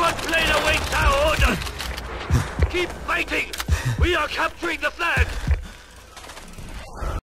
Squad plane awaits our orders! Keep fighting! We are capturing the flag!